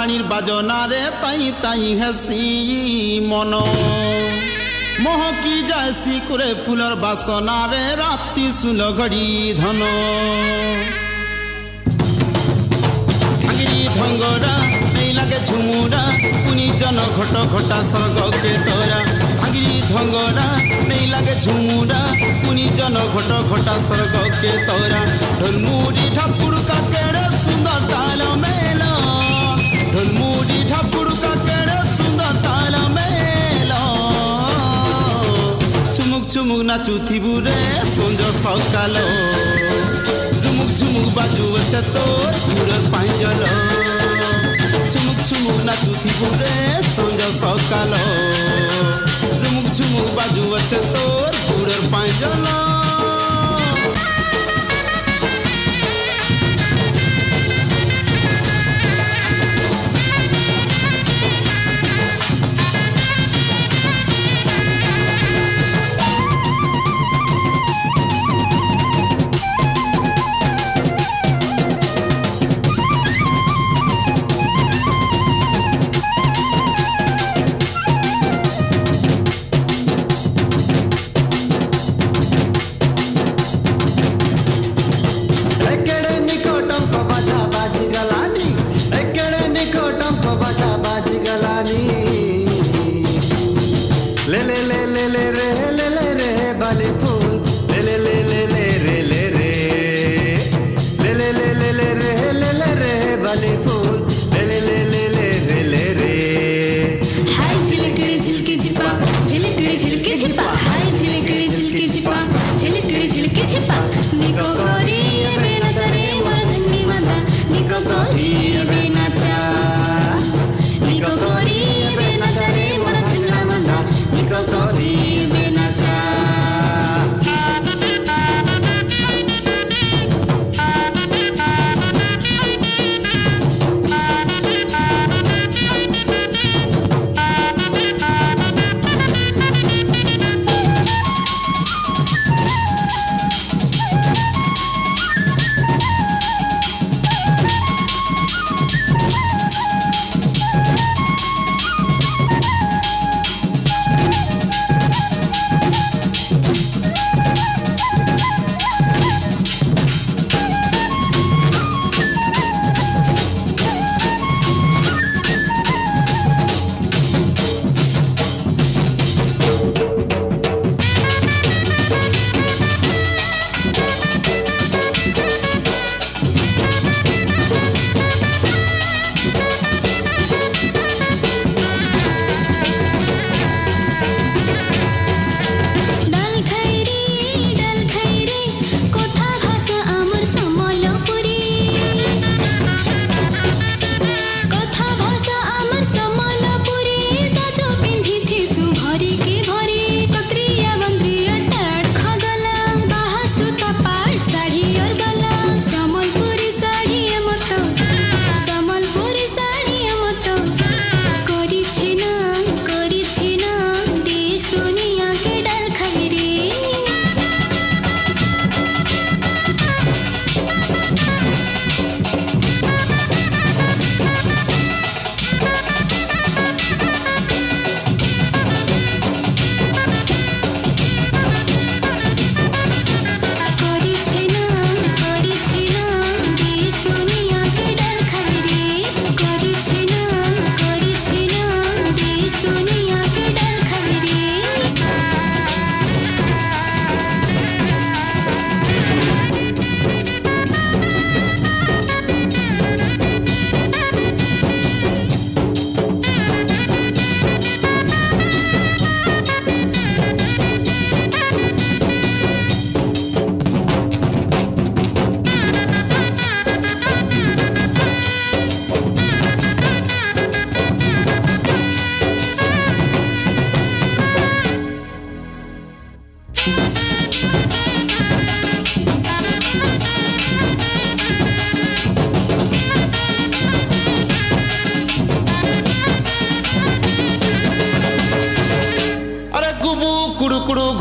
कहानीर बाजनारे ताई ताई हेसी मन महकी जायसी कुरे फुलर बासनारे राति सुल घड़ी धन भांगिरी धंगरा नहीं लागे झुमुरा पुनी जन घट घटा स्वर्ग के तोरा भांगिरी धंगरा नहीं लागे झुमुरा पुनी जन घट घटा स्वर्ग के तोरा ढोलमुड़ी ठाकुर का केड़े सुंदर ताल मेला ढोलमुड़ी ठाकुर का केड़े सुंदर ताल मेला चुमुक चुमुक नाचुथिबु रे संज सकाल झुमुक झुमुक बाजू से तोर गुड़र पांजल चुमुक चुमुक नाचुथिबु रे संज सकाल झुमुक झुमुक बाजू से तोर गुड़र पांजल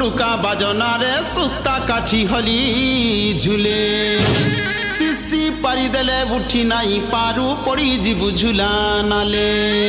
बाजना रे सुता काठी हली झूले शिशी ମାରି ଦେଲେ ଉଠି ନାଇଁ ପାରୁ ପଡ଼ି ଯିବୁ ଝୁଲା ନାଲେ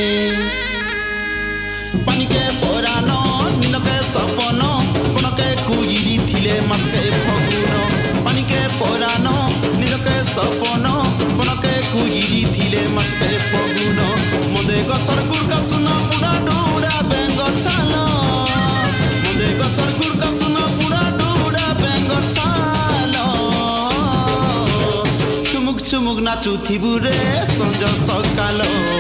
ପାନିକେ ପରାନ ନିନକେ ସପନ କୋଣକେ କୁଇରି ଥିଲେ ମାସକେ ଫଗୁନ ପାନିକେ ପରାନ ନିନକେ ସପନ କୋଣକେ କୁଇରି ଥିଲେ ମାସକେ ଫଗୁନ ମଦେ ଗଛର গুড়কা শুনা পুরা ডুড়া বেঙ্গ ছাল মদে গছর গুড়কা শুনা পুরা ডুড়া বেঙ্গ ছাল চুমুক চুমুক নাচুথিবু রে সঞ্জ সকাল